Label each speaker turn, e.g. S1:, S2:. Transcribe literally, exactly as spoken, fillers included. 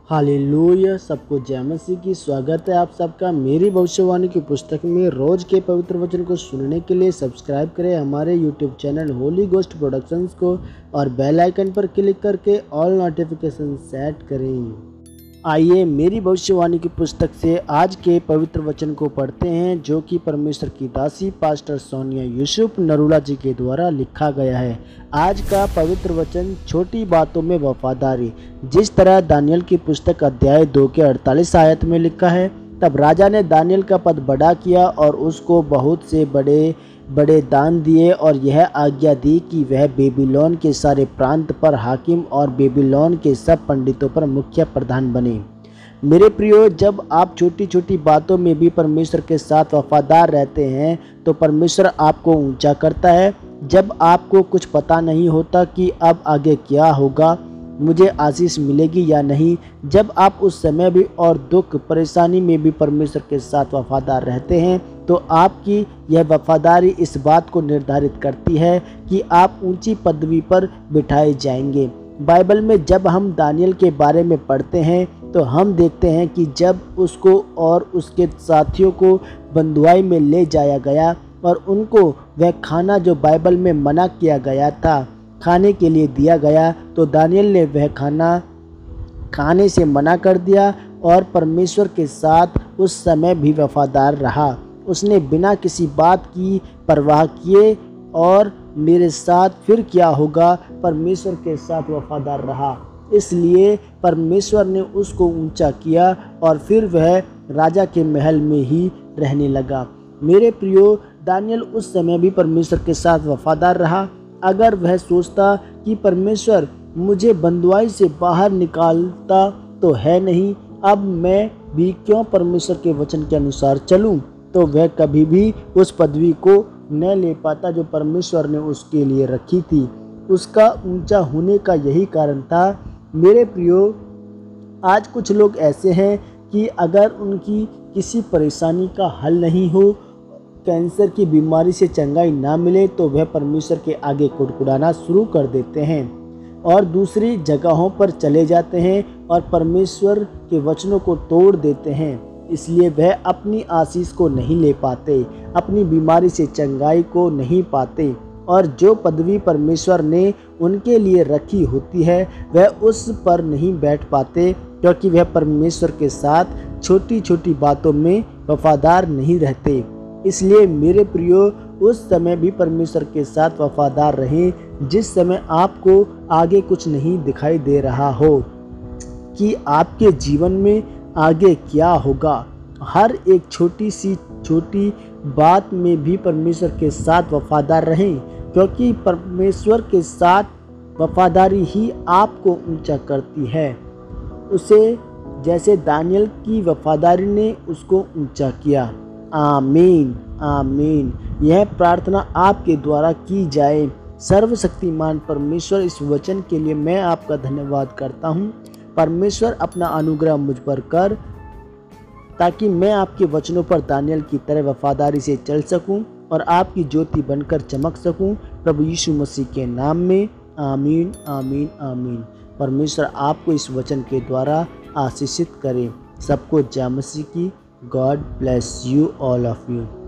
S1: Hallelujah. सबको जय मसीह की। स्वागत है आप सबका मेरी भविष्यवाणी की पुस्तक में। रोज के पवित्र वचन को सुनने के लिए सब्सक्राइब करें हमारे YouTube channel Holy Ghost productions को और बेल आइकन पर क्लिक करके ऑल नोटिफिकेशन सेट करें। आइए मेरी भविष्यवाणी की पुस्तक से आज के पवित्र वचन को पढ़ते हैं, जो कि परमेश्वर की दासी पास्टर सोनिया यूसुफ नरूला जी के द्वारा लिखा गया है। आज का पवित्र वचन, छोटी बातों में वफादारी। जिस तरह दानियल की पुस्तक अध्याय दो के अड़तालीस आयत में लिखा है, तब राजा ने दानियल का पद बड़ा किया और उसको बहुत से बड़े बड़े दान दिए और यह आज्ञा दी कि वह बेबीलोन के सारे प्रांत पर हाकिम और बेबीलोन के सब पंडितों पर मुख्य प्रधान बने। मेरे प्रियो, जब आप छोटी छोटी बातों में भी परमेश्वर के साथ वफादार रहते हैं तो परमेश्वर आपको ऊंचा करता है। जब आपको कुछ पता नहीं होता कि अब आगे क्या होगा, मुझे आशीष मिलेगी या नहीं, जब आप उस समय भी और दुख परेशानी में भी परमेश्वर के साथ वफादार रहते हैं तो आपकी यह वफादारी इस बात को निर्धारित करती है कि आप ऊंची पदवी पर बिठाए जाएंगे। बाइबल में जब हम दानियल के बारे में पढ़ते हैं तो हम देखते हैं कि जब उसको और उसके साथियों को बंधुआई में ले जाया गया और उनको वह खाना जो बाइबल में मना किया गया था खाने के लिए दिया गया, तो दानियल ने वह खाना खाने से मना कर दिया और परमेश्वर के साथ उस समय भी वफादार रहा। उसने बिना किसी बात की परवाह किए और मेरे साथ फिर क्या होगा, परमेश्वर के साथ वफादार रहा। इसलिए परमेश्वर ने उसको ऊंचा किया और फिर वह राजा के महल में ही रहने लगा। मेरे प्रियो, दानियल उस समय भी परमेश्वर के साथ वफादार रहा। अगर वह सोचता कि परमेश्वर मुझे बंधुआई से बाहर निकालता तो है नहीं, अब मैं भी क्यों परमेश्वर के वचन के अनुसार चलूं, तो वह कभी भी उस पदवी को न ले पाता जो परमेश्वर ने उसके लिए रखी थी। उसका ऊंचा होने का यही कारण था। मेरे प्रियो, आज कुछ लोग ऐसे हैं कि अगर उनकी किसी परेशानी का हल नहीं हो, कैंसर की बीमारी से चंगाई ना मिले, तो वह परमेश्वर के आगे कुड़कुड़ाना शुरू कर देते हैं और दूसरी जगहों पर चले जाते हैं और परमेश्वर के वचनों को तोड़ देते हैं। इसलिए वह अपनी आशीष को नहीं ले पाते, अपनी बीमारी से चंगाई को नहीं पाते और जो पदवी परमेश्वर ने उनके लिए रखी होती है वह उस पर नहीं बैठ पाते, क्योंकि वह परमेश्वर के साथ छोटी छोटी बातों में वफादार नहीं रहते। इसलिए मेरे प्रियो, उस समय भी परमेश्वर के साथ वफादार रहें जिस समय आपको आगे कुछ नहीं दिखाई दे रहा हो कि आपके जीवन में आगे क्या होगा। हर एक छोटी सी छोटी बात में भी परमेश्वर के साथ वफादार रहें, क्योंकि परमेश्वर के साथ वफादारी ही आपको ऊंचा करती है। उसे जैसे दानियल की वफादारी ने उसको ऊंचा किया। आमीन आमीन। यह प्रार्थना आपके द्वारा की जाए। सर्वशक्तिमान परमेश्वर, इस वचन के लिए मैं आपका धन्यवाद करता हूँ। परमेश्वर अपना अनुग्रह मुझ पर कर, ताकि मैं आपके वचनों पर दानियल की तरह वफादारी से चल सकूं और आपकी ज्योति बनकर चमक सकूं। प्रभु यीशु मसीह के नाम में आमीन आमीन आमीन। परमेश्वर आपको इस वचन के द्वारा आशीषित करे। सबको जय मसीह की। God bless you all of you.